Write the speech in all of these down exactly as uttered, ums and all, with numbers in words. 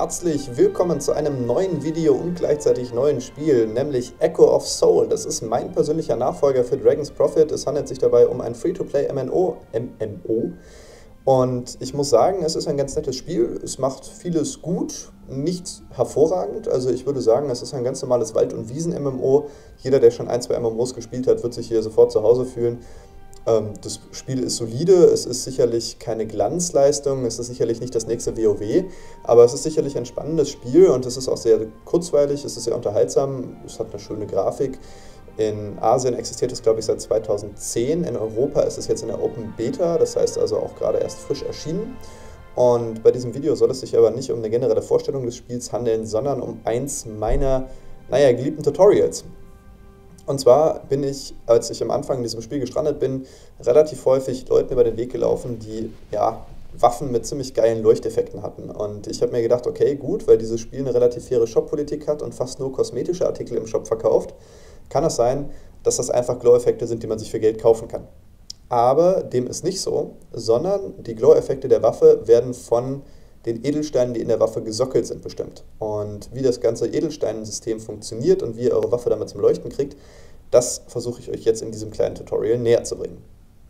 herzlich willkommen zu einem neuen Video und gleichzeitig neuen Spiel, nämlich Echo of Soul. Das ist mein persönlicher Nachfolger für Dragon's Prophet. Es handelt sich dabei um ein Free-to-Play-M M O. M M O. Und ich muss sagen, es ist ein ganz nettes Spiel. Es macht vieles gut, nichts hervorragend. Also ich würde sagen, es ist ein ganz normales Wald- und Wiesen-M M O. Jeder, der schon ein, zwei M M Os gespielt hat, wird sich hier sofort zu Hause fühlen. Das Spiel ist solide, es ist sicherlich keine Glanzleistung, es ist sicherlich nicht das nächste WoW, aber es ist sicherlich ein spannendes Spiel und es ist auch sehr kurzweilig, es ist sehr unterhaltsam, es hat eine schöne Grafik. In Asien existiert es, glaube ich, seit zweitausendzehn, in Europa ist es jetzt in der Open Beta, das heißt also auch gerade erst frisch erschienen. Und bei diesem Video soll es sich aber nicht um eine generelle Vorstellung des Spiels handeln, sondern um eins meiner, naja, geliebten Tutorials. Und zwar bin ich, als ich am Anfang in diesem Spiel gestrandet bin, relativ häufig Leuten über den Weg gelaufen, die ja, Waffen mit ziemlich geilen Leuchteffekten hatten. Und ich habe mir gedacht, okay, gut, weil dieses Spiel eine relativ faire Shop-Politik hat und fast nur kosmetische Artikel im Shop verkauft, kann es sein, dass das einfach Glow-Effekte sind, die man sich für Geld kaufen kann. Aber dem ist nicht so, sondern die Glow-Effekte der Waffe werden von den Edelsteinen, die in der Waffe gesockelt sind, bestimmt. Und wie das ganze Edelsteinsystem funktioniert und wie ihr eure Waffe damit zum Leuchten kriegt, das versuche ich euch jetzt in diesem kleinen Tutorial näher zu bringen.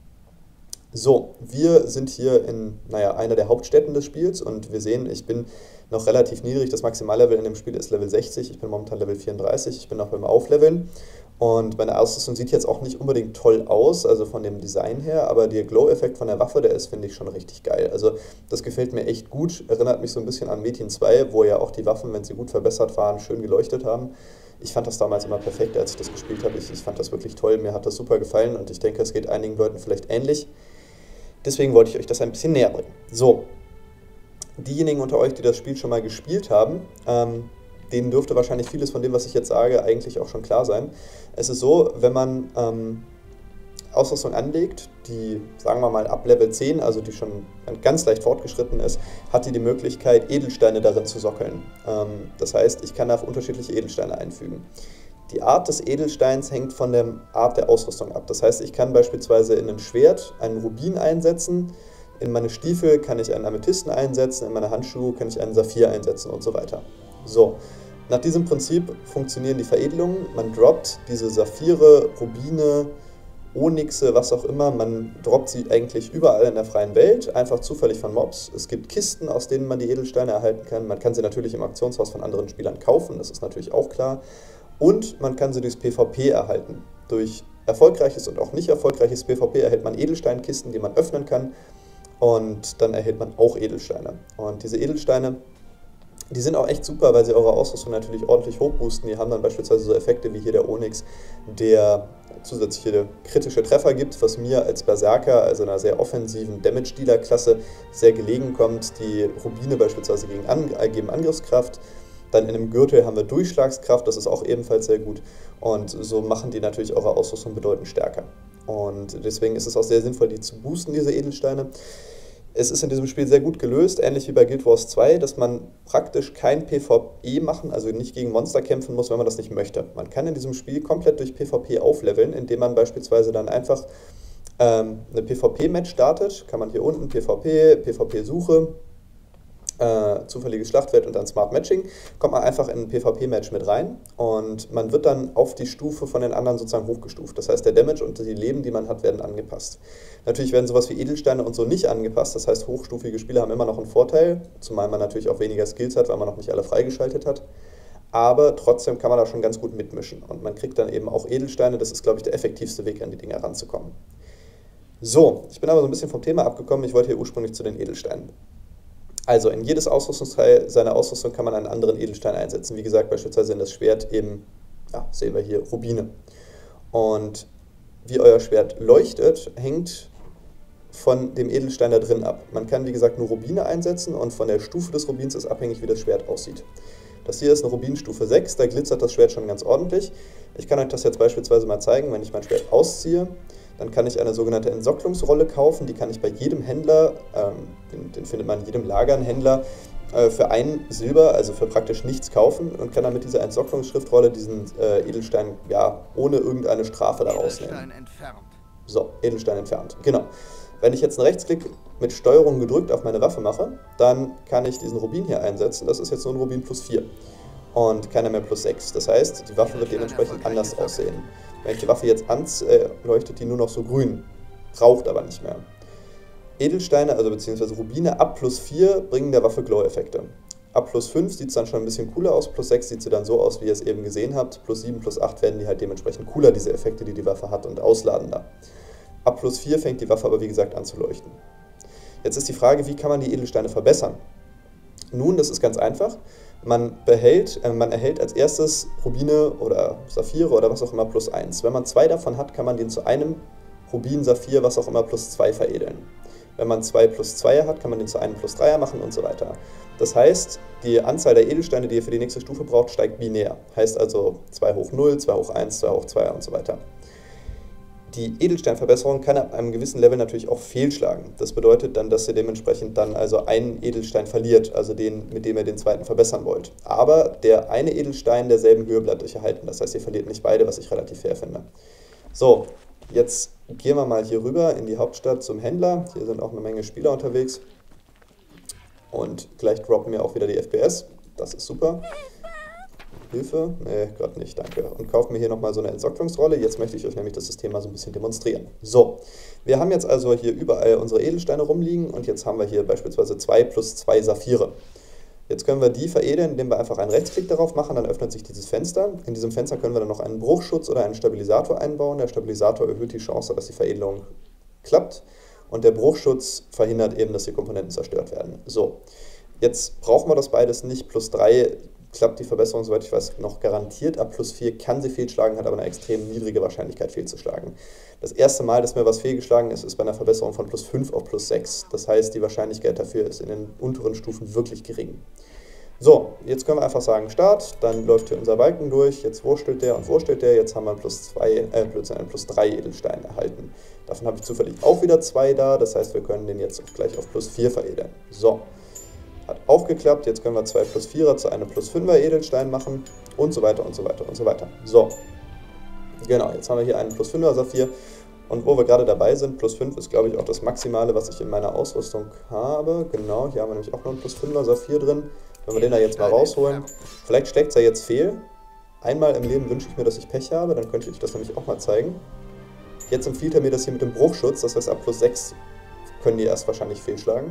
So, wir sind hier in, naja, einer der Hauptstädten des Spiels und wir sehen, ich bin noch relativ niedrig. Das Maximallevel in dem Spiel ist Level sechzig, ich bin momentan Level vierunddreißig, ich bin noch beim Aufleveln. Und meine Ausrüstung sieht jetzt auch nicht unbedingt toll aus, also von dem Design her, aber der Glow-Effekt von der Waffe, der ist, finde ich, schon richtig geil. Also das gefällt mir echt gut, erinnert mich so ein bisschen an Metin zwei, wo ja auch die Waffen, wenn sie gut verbessert waren, schön geleuchtet haben. Ich fand das damals immer perfekt, als ich das gespielt habe. Ich, ich fand das wirklich toll, mir hat das super gefallen und ich denke, es geht einigen Leuten vielleicht ähnlich. Deswegen wollte ich euch das ein bisschen näher bringen. So, diejenigen unter euch, die das Spiel schon mal gespielt haben, ähm, denen dürfte wahrscheinlich vieles von dem, was ich jetzt sage, eigentlich auch schon klar sein. Es ist so, wenn man ähm, Ausrüstung anlegt, die, sagen wir mal, ab Level zehn, also die schon ganz leicht fortgeschritten ist, hat die die Möglichkeit, Edelsteine darin zu sockeln. Ähm, das heißt, ich kann da unterschiedliche Edelsteine einfügen. Die Art des Edelsteins hängt von der Art der Ausrüstung ab. Das heißt, ich kann beispielsweise in ein Schwert einen Rubin einsetzen, in meine Stiefel kann ich einen Amethysten einsetzen, in meine Handschuhe kann ich einen Saphir einsetzen und so weiter. So, nach diesem Prinzip funktionieren die Veredelungen. Man droppt diese Saphire, Rubine, Onyxe, was auch immer, man droppt sie eigentlich überall in der freien Welt, einfach zufällig von Mobs. Es gibt Kisten, aus denen man die Edelsteine erhalten kann. Man kann sie natürlich im Auktionshaus von anderen Spielern kaufen, das ist natürlich auch klar. Und man kann sie durchs PvP erhalten. Durch erfolgreiches und auch nicht erfolgreiches PvP erhält man Edelsteinkisten, die man öffnen kann. Und dann erhält man auch Edelsteine. Und diese Edelsteine, die sind auch echt super, weil sie eure Ausrüstung natürlich ordentlich hochboosten. Die haben dann beispielsweise so Effekte wie hier der Onyx, der zusätzliche kritische Treffer gibt, was mir als Berserker, also einer sehr offensiven Damage-Dealer-Klasse, sehr gelegen kommt. Die Rubine beispielsweise gegen An geben Angriffskraft. Dann in einem Gürtel haben wir Durchschlagskraft, das ist auch ebenfalls sehr gut. Und so machen die natürlich eure Ausrüstung bedeutend stärker. Und deswegen ist es auch sehr sinnvoll, die zu boosten, diese Edelsteine. Es ist in diesem Spiel sehr gut gelöst, ähnlich wie bei Guild Wars zwei, dass man praktisch kein PvE machen, also nicht gegen Monster kämpfen muss, wenn man das nicht möchte. Man kann in diesem Spiel komplett durch PvP aufleveln, indem man beispielsweise dann einfach ähm, eine PvP-Match startet. Kann man hier unten PvP, PvP-Suche, Äh, zufälliges Schlachtfeld und dann Smart Matching, kommt man einfach in ein PvP-Match mit rein und man wird dann auf die Stufe von den anderen sozusagen hochgestuft. Das heißt, der Damage und die Leben, die man hat, werden angepasst. Natürlich werden sowas wie Edelsteine und so nicht angepasst, das heißt, hochstufige Spieler haben immer noch einen Vorteil, zumal man natürlich auch weniger Skills hat, weil man noch nicht alle freigeschaltet hat. Aber trotzdem kann man da schon ganz gut mitmischen und man kriegt dann eben auch Edelsteine, das ist, glaube ich, der effektivste Weg, an die Dinger ranzukommen. So, ich bin aber so ein bisschen vom Thema abgekommen, ich wollte hier ursprünglich zu den Edelsteinen. Also in jedes Ausrüstungsteil seiner Ausrüstung kann man einen anderen Edelstein einsetzen. Wie gesagt, beispielsweise in das Schwert eben, ja, sehen wir hier, Rubine. Und wie euer Schwert leuchtet, hängt von dem Edelstein da drin ab. Man kann, wie gesagt, nur Rubine einsetzen und von der Stufe des Rubins ist abhängig, wie das Schwert aussieht. Das hier ist eine Rubinstufe sechs, da glitzert das Schwert schon ganz ordentlich. Ich kann euch das jetzt beispielsweise mal zeigen, wenn ich mein Schwert ausziehe. Dann kann ich eine sogenannte Entsocklungsrolle kaufen, die kann ich bei jedem Händler, ähm, den, den findet man in jedem Lager, ein Händler, äh, für ein Silber, also für praktisch nichts kaufen und kann dann mit dieser Entsocklungsschriftrolle diesen äh, Edelstein ja ohne irgendeine Strafe da rausnehmen. Entfernt. So, Edelstein entfernt. Genau. Wenn ich jetzt einen Rechtsklick mit Steuerung gedrückt auf meine Waffe mache, dann kann ich diesen Rubin hier einsetzen. Das ist jetzt nur ein Rubin plus vier und keiner mehr plus sechs. Das heißt, die Waffe wird dementsprechend anders aussehen. Wenn ich die Waffe jetzt anziehe, leuchtet die nur noch so grün, raucht aber nicht mehr. Edelsteine, also beziehungsweise Rubine ab plus vier bringen der Waffe Glow-Effekte. Ab plus fünf sieht es dann schon ein bisschen cooler aus, plus sechs sieht sie dann so aus, wie ihr es eben gesehen habt. Plus sieben, plus acht werden die halt dementsprechend cooler, diese Effekte, die die Waffe hat, und ausladender. Ab plus vier fängt die Waffe aber wie gesagt an zu leuchten. Jetzt ist die Frage, wie kann man die Edelsteine verbessern? Nun, das ist ganz einfach. Man, behält, äh, man erhält als erstes Rubine oder Saphire oder was auch immer plus eins. Wenn man zwei davon hat, kann man den zu einem Rubin, Saphir, was auch immer plus zwei veredeln. Wenn man zwei plus zweier hat, kann man den zu einem plus dreier machen und so weiter. Das heißt, die Anzahl der Edelsteine, die ihr für die nächste Stufe braucht, steigt binär. Heißt also zwei hoch null, zwei hoch eins, zwei hoch zwei und so weiter. Die Edelsteinverbesserung kann ab einem gewissen Level natürlich auch fehlschlagen. Das bedeutet dann, dass ihr dementsprechend dann also einen Edelstein verliert, also den, mit dem ihr den zweiten verbessern wollt. Aber der eine Edelstein derselben Höhe bleibt euch erhalten. Das heißt, ihr verliert nicht beide, was ich relativ fair finde. So, jetzt gehen wir mal hier rüber in die Hauptstadt zum Händler. Hier sind auch eine Menge Spieler unterwegs. Und gleich droppen wir auch wieder die F P S. Das ist super. Hilfe? Nee, gerade nicht, danke. Und kaufen mir hier nochmal so eine Entsocklungsrolle. Jetzt möchte ich euch nämlich das System mal so ein bisschen demonstrieren. So, wir haben jetzt also hier überall unsere Edelsteine rumliegen und jetzt haben wir hier beispielsweise zwei plus zwei Saphire. Jetzt können wir die veredeln, indem wir einfach einen Rechtsklick darauf machen, dann öffnet sich dieses Fenster. In diesem Fenster können wir dann noch einen Bruchschutz oder einen Stabilisator einbauen. Der Stabilisator erhöht die Chance, dass die Veredelung klappt und der Bruchschutz verhindert eben, dass die Komponenten zerstört werden. So, jetzt brauchen wir das beides nicht. Plus drei klappt die Verbesserung, soweit ich weiß, noch garantiert. Ab plus vier kann sie fehlschlagen, hat aber eine extrem niedrige Wahrscheinlichkeit fehlzuschlagen. Das erste Mal, dass mir was fehlgeschlagen ist, ist bei einer Verbesserung von plus fünf auf plus sechs. Das heißt, die Wahrscheinlichkeit dafür ist in den unteren Stufen wirklich gering. So, jetzt können wir einfach sagen Start, dann läuft hier unser Balken durch, jetzt wurstelt der und wurstelt der, jetzt haben wir plus zwei, äh, plötzlich einen plus drei Edelstein erhalten. Davon habe ich zufällig auch wieder zwei da, das heißt, wir können den jetzt auch gleich auf plus vier veredeln. So. Hat auch geklappt, jetzt können wir zwei plus vierer zu einem plus fünfer Edelstein machen und so weiter und so weiter und so weiter. So, genau, jetzt haben wir hier einen plus fünfer Saphir und wo wir gerade dabei sind, plus fünf ist glaube ich auch das Maximale, was ich in meiner Ausrüstung habe. Genau, hier haben wir nämlich auch noch einen plus fünfer Saphir drin. Wenn wir den da jetzt mal rausholen, vielleicht schlägt es ja jetzt fehl. Einmal im Leben wünsche ich mir, dass ich Pech habe, dann könnte ich das nämlich auch mal zeigen. Jetzt empfiehlt er mir das hier mit dem Bruchschutz, das heißt ab plus sechs können die erst wahrscheinlich fehlschlagen.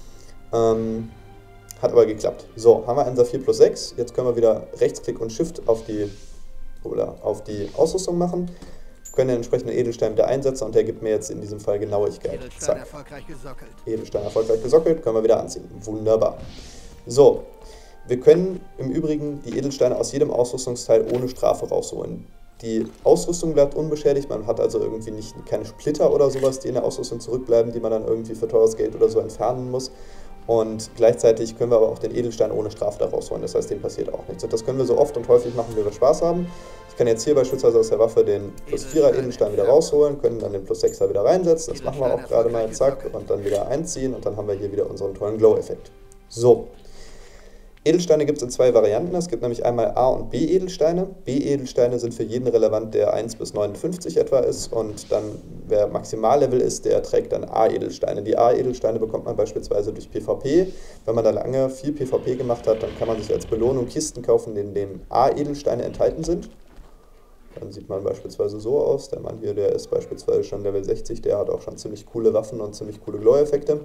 Ähm... Hat aber geklappt. So, haben wir einen Saphir plus sechs. Jetzt können wir wieder Rechtsklick und Shift auf die, oder auf die Ausrüstung machen. Können den entsprechenden Edelstein wieder einsetzen und der gibt mir jetzt in diesem Fall Genauigkeit. Edelstein Zack. erfolgreich gesockelt. Edelstein erfolgreich gesockelt, können wir wieder anziehen. Wunderbar. So, wir können im Übrigen die Edelsteine aus jedem Ausrüstungsteil ohne Strafe rausholen. Die Ausrüstung bleibt unbeschädigt, man hat also irgendwie nicht, keine Splitter oder sowas, die in der Ausrüstung zurückbleiben, die man dann irgendwie für teures Geld oder so entfernen muss. Und gleichzeitig können wir aber auch den Edelstein ohne Strafe da rausholen, das heißt, dem passiert auch nichts. Und das können wir so oft und häufig machen, wie wir Spaß haben. Ich kann jetzt hier beispielsweise aus der Waffe den plus vierer Edelstein wieder rausholen, können dann den plus sechser wieder reinsetzen, das machen wir auch gerade mal, zack, und dann wieder einziehen und dann haben wir hier wieder unseren tollen Glow-Effekt. So. Edelsteine gibt es in zwei Varianten. Es gibt nämlich einmal A- und B-Edelsteine. B-Edelsteine sind für jeden relevant, der eins bis neunundfünfzig etwa ist. Und dann, wer Maximallevel ist, der trägt dann A-Edelsteine. Die A-Edelsteine bekommt man beispielsweise durch PvP. Wenn man da lange viel PvP gemacht hat, dann kann man sich als Belohnung Kisten kaufen, in denen A-Edelsteine enthalten sind. Dann sieht man beispielsweise so aus. Der Mann hier, der ist beispielsweise schon Level sechzig, der hat auch schon ziemlich coole Waffen und ziemlich coole Glow-Effekte.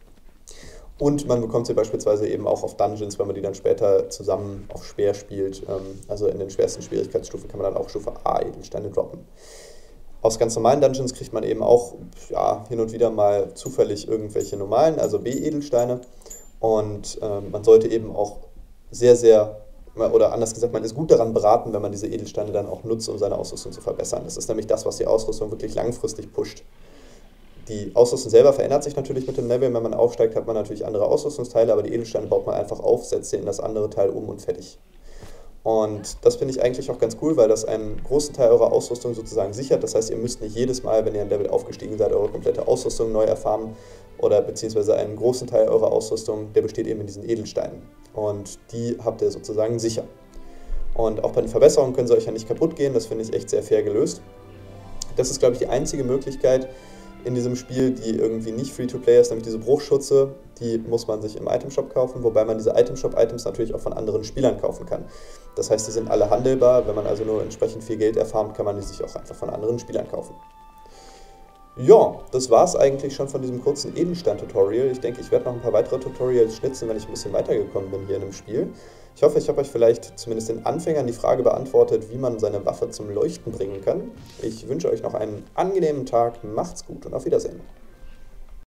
Und man bekommt sie beispielsweise eben auch auf Dungeons, wenn man die dann später zusammen auf schwer spielt. Also in den schwersten Schwierigkeitsstufen kann man dann auch Stufe A Edelsteine droppen. Aus ganz normalen Dungeons kriegt man eben auch ja, hin und wieder mal zufällig irgendwelche normalen, also B-Edelsteine. Und äh, man sollte eben auch sehr, sehr, oder anders gesagt, man ist gut daran beraten, wenn man diese Edelsteine dann auch nutzt, um seine Ausrüstung zu verbessern. Das ist nämlich das, was die Ausrüstung wirklich langfristig pusht. Die Ausrüstung selber verändert sich natürlich mit dem Level. Wenn man aufsteigt, hat man natürlich andere Ausrüstungsteile, aber die Edelsteine baut man einfach auf, setzt sie in das andere Teil um und fertig. Und das finde ich eigentlich auch ganz cool, weil das einen großen Teil eurer Ausrüstung sozusagen sichert. Das heißt, ihr müsst nicht jedes Mal, wenn ihr ein Level aufgestiegen seid, eure komplette Ausrüstung neu erfahren oder beziehungsweise einen großen Teil eurer Ausrüstung, der besteht eben in diesen Edelsteinen. Und die habt ihr sozusagen sicher. Und auch bei den Verbesserungen können sie euch ja nicht kaputt gehen, das finde ich echt sehr fair gelöst. Das ist, glaube ich, die einzige Möglichkeit in diesem Spiel, die irgendwie nicht Free-to-Play ist, nämlich diese Bruchschutze, die muss man sich im Itemshop kaufen, wobei man diese Itemshop-Items natürlich auch von anderen Spielern kaufen kann. Das heißt, die sind alle handelbar, wenn man also nur entsprechend viel Geld erfarmt, kann man die sich auch einfach von anderen Spielern kaufen. Ja, das war es eigentlich schon von diesem kurzen Edelstein-Tutorial. Ich denke, ich werde noch ein paar weitere Tutorials schnitzen, wenn ich ein bisschen weitergekommen bin hier in dem Spiel. Ich hoffe, ich habe euch vielleicht zumindest den Anfängern die Frage beantwortet, wie man seine Waffe zum Leuchten bringen kann. Ich wünsche euch noch einen angenehmen Tag, macht's gut und auf Wiedersehen.